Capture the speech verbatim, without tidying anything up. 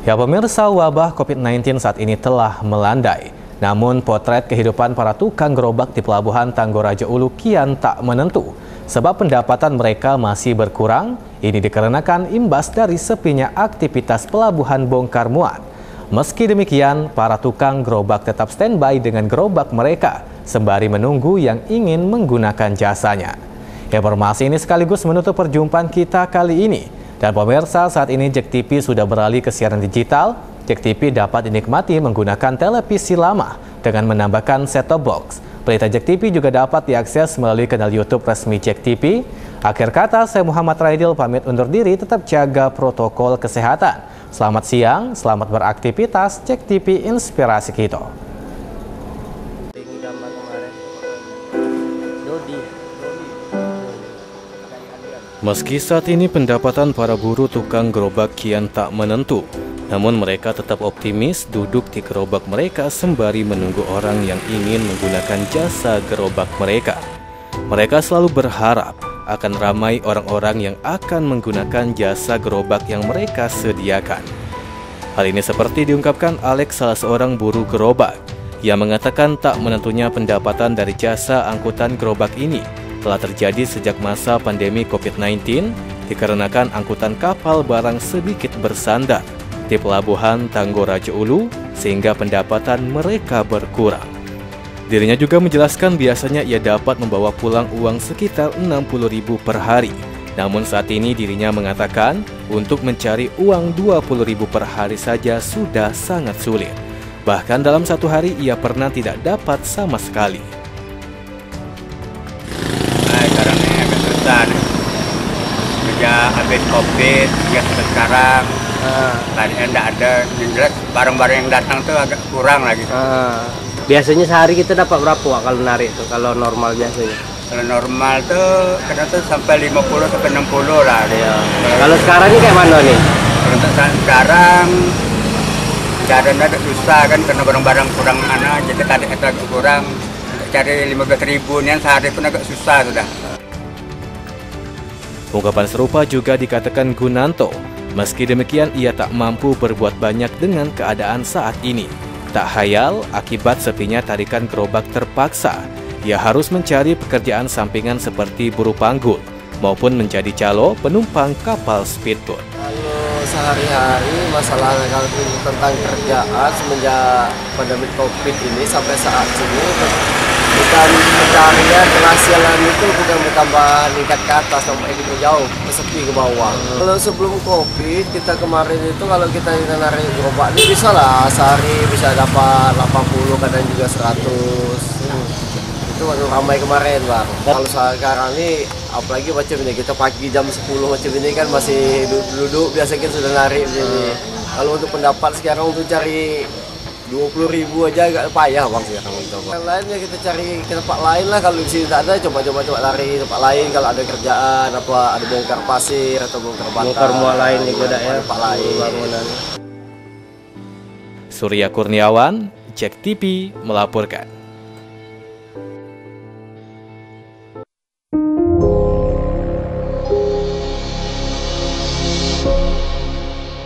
Ya pemirsa, wabah COVID sembilan belas saat ini telah melandai. Namun potret kehidupan para tukang gerobak di Pelabuhan Tanggoraja Ulu kian tak menentu. Sebab pendapatan mereka masih berkurang. Ini dikarenakan imbas dari sepinya aktivitas pelabuhan bongkar muat. Meski demikian, para tukang gerobak tetap standby dengan gerobak mereka sembari menunggu yang ingin menggunakan jasanya. Informasi ini sekaligus menutup perjumpaan kita kali ini. Dan pemirsa, saat ini Jek T V sudah beralih ke siaran digital. Jek T V dapat dinikmati menggunakan televisi lama dengan menambahkan set-top box. Berita Jek T V juga dapat diakses melalui kanal YouTube resmi Jek T V. Akhir kata, saya Muhammad Raidil pamit undur diri, tetap jaga protokol kesehatan. Selamat siang, selamat beraktivitas. Jek T V, inspirasi kita. Meski saat ini pendapatan para buruh tukang gerobak kian tak menentu, namun mereka tetap optimis duduk di gerobak mereka sembari menunggu orang yang ingin menggunakan jasa gerobak mereka. Mereka selalu berharap akan ramai orang-orang yang akan menggunakan jasa gerobak yang mereka sediakan. Hal ini seperti diungkapkan Alex, salah seorang buruh gerobak, yang mengatakan tak menentunya pendapatan dari jasa angkutan gerobak ini telah terjadi sejak masa pandemi COVID sembilan belas dikarenakan angkutan kapal barang sedikit bersandar di Pelabuhan Tanggoraja Ulu sehingga pendapatan mereka berkurang. Dirinya juga menjelaskan biasanya ia dapat membawa pulang uang sekitar enam puluh ribu per hari. Namun saat ini dirinya mengatakan untuk mencari uang dua puluh ribu per hari saja sudah sangat sulit. Bahkan dalam satu hari ia pernah tidak dapat sama sekali. Sejak habis COVID, ya sekarang uh. tadi enggak ada, yang jelas barang-barang yang datang tuh agak kurang lagi. Uh. Biasanya sehari kita dapat berapa Wak, kalau narik tuh, kalau normal biasanya? Kalau normal tuh kadang tuh sampai lima puluh sampai enam puluh lah. Ya. Kalau sekarang ini kayak mana nih? Kalau untuk sekarang keadaan agak susah kan karena barang-barang kurang mana, jadi tadi itu agak kurang. Untuk cari lima belas ribu nih sehari pun agak susah sudah. Ungkapan serupa juga dikatakan Gunanto. Meski demikian, ia tak mampu berbuat banyak dengan keadaan saat ini. Tak hayal, akibat sepinya tarikan gerobak terpaksa, ia harus mencari pekerjaan sampingan seperti buruh panggul maupun menjadi calo penumpang kapal speedboat. Kalau sehari-hari masalah kalau tentang kerjaan semenjak pandemi COVID ini sampai saat ini bukan pencarian penghasilan itu bukan bertambah meningkat ke atas sampai itu jauh sepi ke bawah. Hmm. Kalau sebelum COVID kita kemarin itu kalau kita narik gerobak ini bisa lah sehari bisa dapat delapan puluh kadang juga seratus. Hmm. Itu waktu ramai kemarin Bang. Kalau sekarang ini apalagi macam ini kita pagi jam sepuluh macam ini kan masih duduk-duduk biasa kita sudah narik begini. Hmm. Kalau untuk pendapat sekarang untuk cari dua puluh ribu aja agak payah Bang sekarang untuk Bang. Yang lainnya kita cari ke tempat lain lah, kalau di sini tak ada coba-coba coba lari tempat lain kalau ada kerjaan apa ada bongkar pasir atau bongkar bata. Bongkar muat lain di goda ya, tempat lain bangunan. Surya Kurniawan, Jek T V melaporkan.